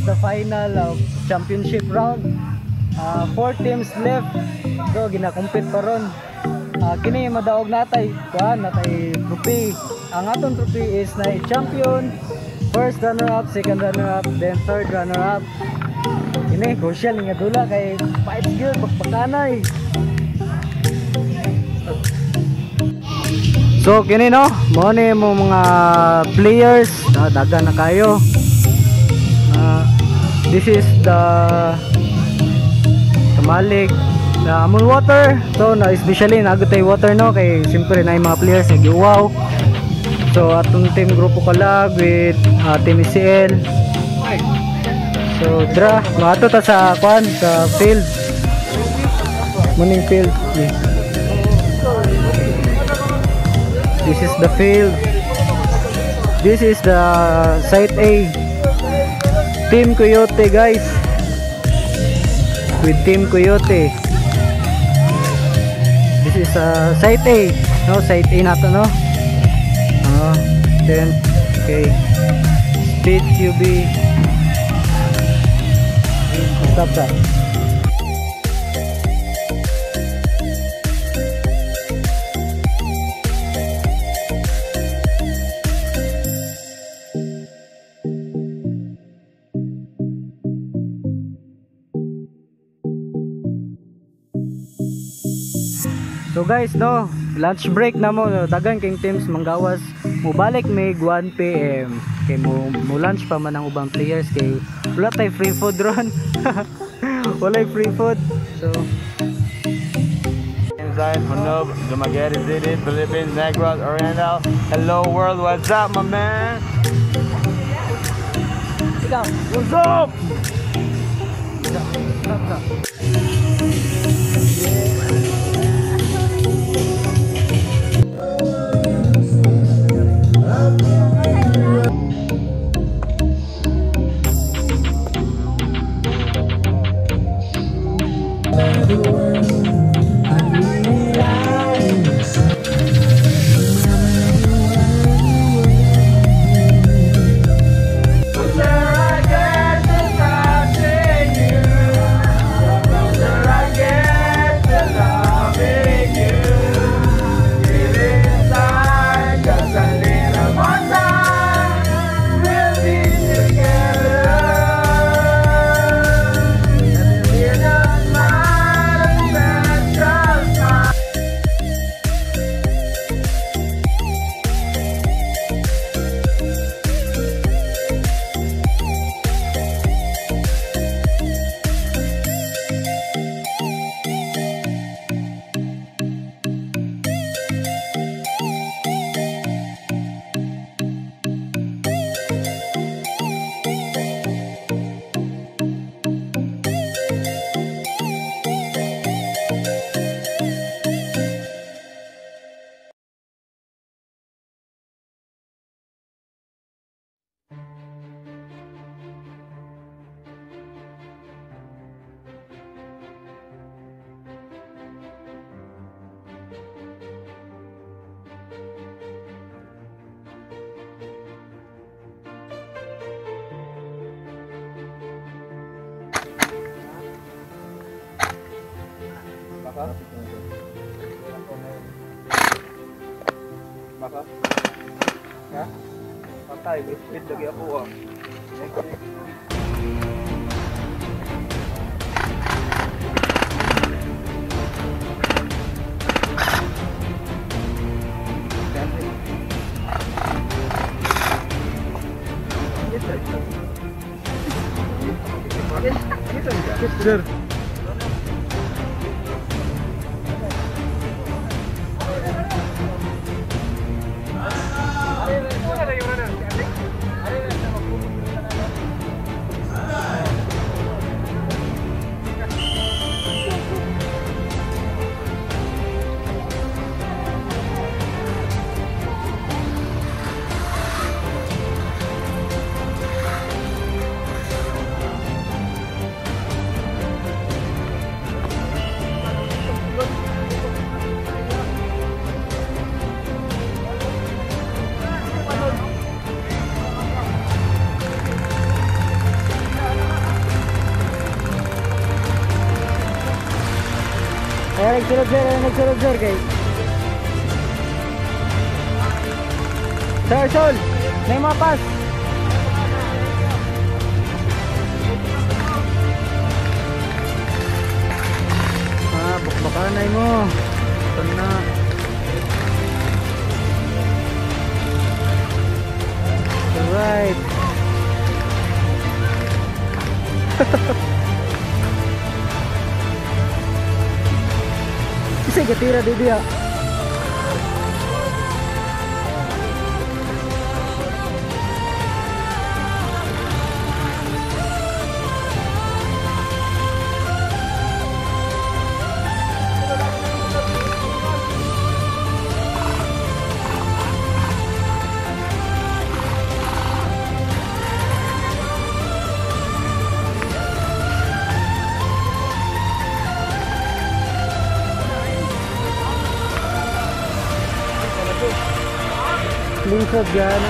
the final of championship round. 4 teams left. So gina-compete pa ron. Kini madaog natay kuan natay trophy. Ang atong trophy is na champion, first runner up, second runner up, then third runner up. Kini crucial nga dula kay fight good pagpakanay. So kini no, mo ni mo mga players, dagan na kayo. This is the Tamalig na amon water. So na especially nagutay water no kay siyempre na yung mga players nagiuwaw. So atong team grupo kalag with team ECL. So dra maato ta sa kwan sa field. Morning field. Yeah. This is the field. This is the site A. Team Coyote guys. With Team Coyote. This is site A. No, site A nato no. Then okay. Speed QB. Stop that. So guys no, lunch break na mo, dagan king teams manggawas mubalik may 1 PM kay mo lunch pa man ang ubang players kay wala tay free food ron. Wala free food. So Zion, Manub, Dumaguete City, Philippines, Negros, Oriental. Hello world, what's up my man? What's up? Baka? Ha? Patay, wait lagi ako ah. Sir. Nagsulod sir kay. Sir Sol, may mapas. Bakbakanay mo. Ito na. Alright. Isa gatira di dia. Lingkod gana.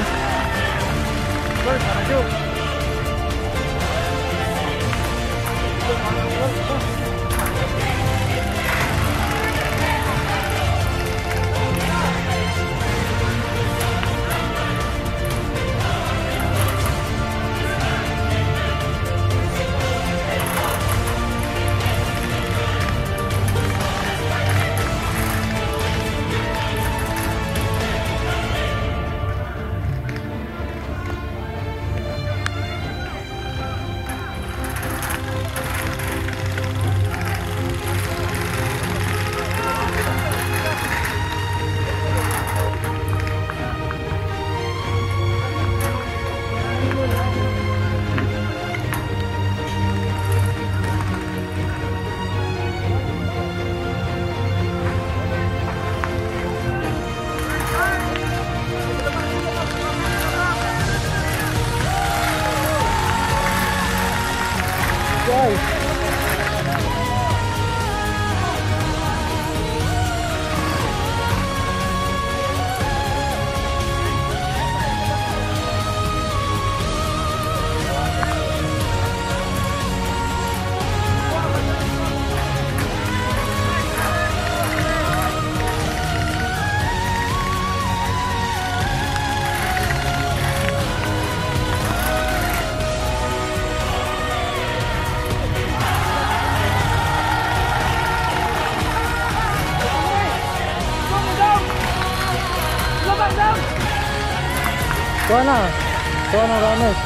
Kuana Rames.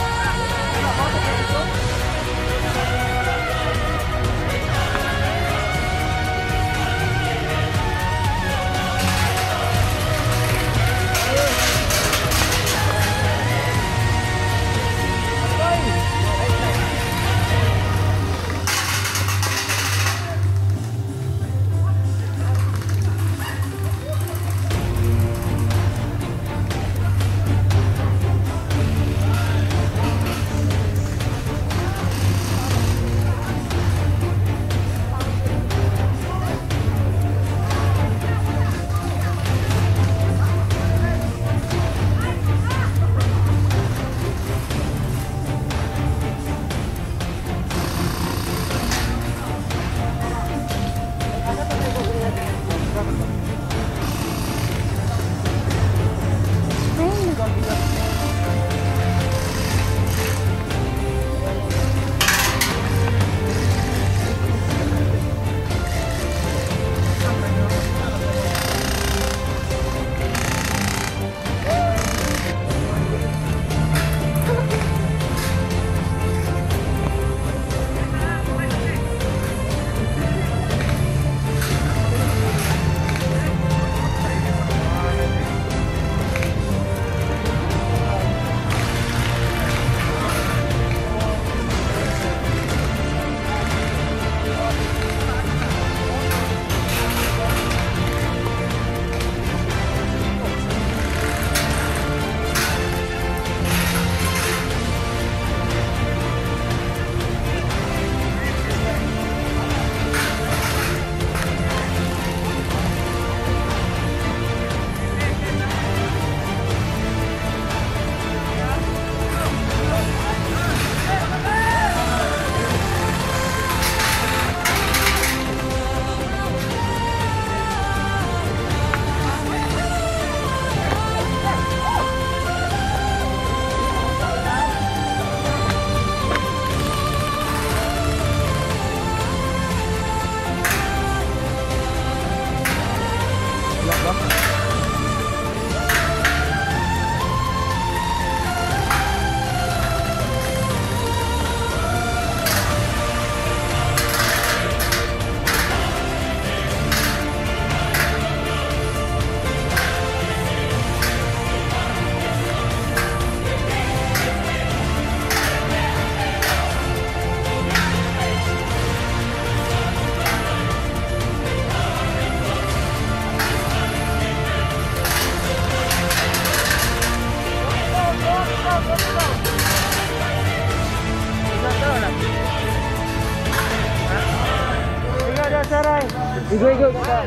Saray. Igo.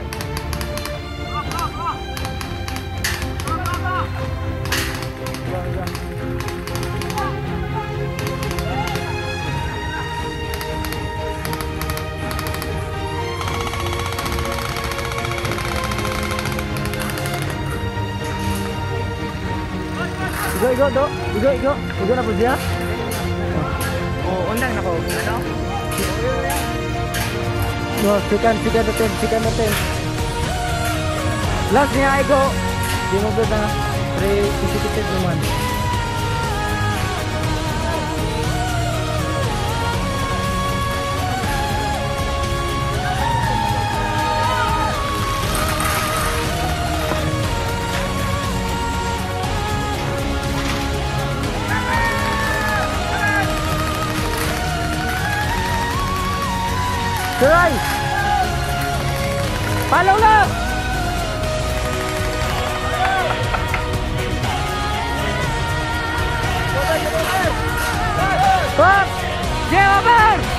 Igo na po siya. Oh, undang na ko. Ano? No, sikan natin. Last niya, Igo. Di mo ba na? Pre-executed naman. Saray! Palaw lang! Stop! Game over!